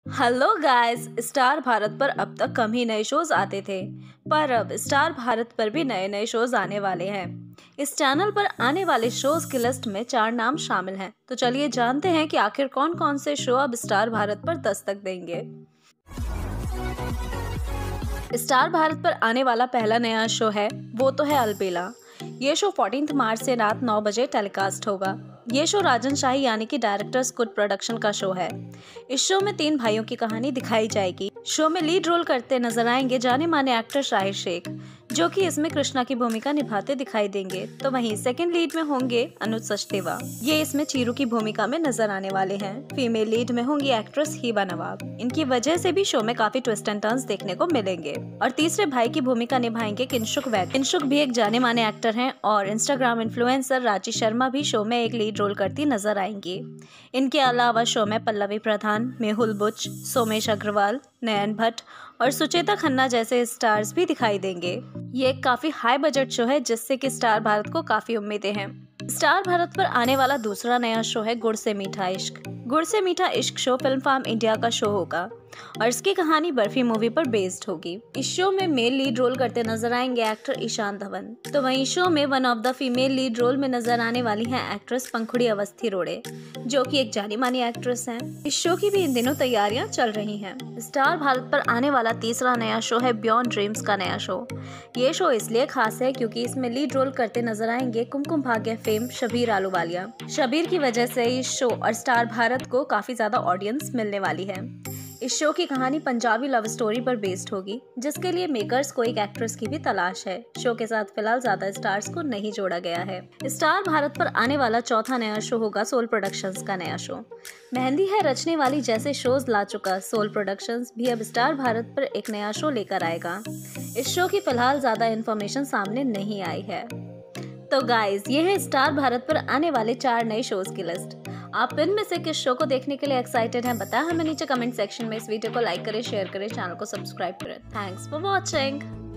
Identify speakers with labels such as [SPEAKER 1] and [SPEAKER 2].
[SPEAKER 1] Hello guys. Star Bharat पर अब तक कम ही नए शोज आते थे, पर अब स्टार भारत पर भी नए नए शोज आने वाले हैं। इस चैनल पर आने वाले शोज की लिस्ट में 4 नाम शामिल हैं। तो चलिए जानते हैं कि आखिर कौन कौन से शो अब स्टार भारत पर दस्तक देंगे। स्टार भारत पर आने वाला पहला नया शो है वो तो है अलबेला। ये शो 14 मार्च से रात 9 बजे टेलीकास्ट होगा। ये शो राजन शाही यानी कि डायरेक्टर स्कूट प्रोडक्शन का शो है। इस शो में 3 भाइयों की कहानी दिखाई जाएगी। शो में लीड रोल करते नजर आएंगे जाने माने एक्टर शाहिर शेख, जो कि इसमें कृष्णा की भूमिका निभाते दिखाई देंगे। तो वहीं सेकंड लीड में होंगे अनुज सचदेवा, ये इसमें चीरू की भूमिका में नजर आने वाले हैं। फीमेल लीड में होंगी एक्ट्रेस हिबा नवाब। इनकी वजह से भी शो में काफी ट्विस्ट एंड टर्न्स देखने को मिलेंगे। और तीसरे भाई की भूमिका निभाएंगे किंशुक वैद। किंशुक भी एक जाने माने एक्टर हैं और इंस्टाग्राम इन्फ्लुएंसर रांची शर्मा भी शो में एक लीड रोल करती नजर आएंगी। इनके अलावा शो में पल्लवी प्रधान, मेहुल बुच, सोमेश अग्रवाल, नयन भट्ट और सुचेता खन्ना जैसे स्टार्स भी दिखाई देंगे। ये एक काफी हाई बजट शो है जिससे कि स्टार भारत को काफी उम्मीदें हैं। स्टार भारत पर आने वाला दूसरा नया शो है गुड़ से मीठा इश्क। गुड़ से मीठा इश्क शो फिल्म फार्म इंडिया का शो होगा और इसकी कहानी बर्फी मूवी पर बेस्ड होगी। इस शो में मेल लीड रोल करते नजर आएंगे एक्टर ईशान धवन। तो वहीं शो में one of the female lead role में नजर आने वाली हैं एक्ट्रेस पंखुड़ी अवस्थी रोड़े, जो कि एक जानी मानी एक्ट्रेस हैं। इस शो की भी इन दिनों तैयारियां चल रही हैं। स्टार भारत पर आने वाला तीसरा नया शो है बियॉन्ड ड्रीम्स का नया शो। ये शो इसलिए खास है क्योंकि इसमें लीड रोल करते नजर आएंगे कुमकुम भाग्य फेम शबीर आलूवालिया। शबीर की वजह से इस शो और स्टार भारत को काफी ज्यादा ऑडियंस मिलने वाली है। इस शो की कहानी पंजाबी लव स्टोरी पर बेस्ड होगी, जिसके लिए मेकर्स को एक एक्ट्रेस की भी तलाश है। शो के साथ फिलहाल ज्यादा स्टार्स को नहीं जोड़ा गया है। स्टार भारत पर आने वाला चौथा नया शो होगा सोल प्रोडक्शंस का नया शो। मेहंदी है रचने वाली जैसे शोज ला चुका सोल प्रोडक्शंस भी अब स्टार भारत पर एक नया शो लेकर आएगा। इस शो की फिलहाल ज्यादा इन्फॉर्मेशन सामने नहीं आई है। तो गाइज, ये है स्टार भारत पर आने वाले 4 नए शोज की लिस्ट। आप इनमें से किस शो को देखने के लिए एक्साइटेड हैं बताएं हमें नीचे कमेंट सेक्शन में। इस वीडियो को लाइक करें, शेयर करें, चैनल को सब्सक्राइब करें। Thanks for watching.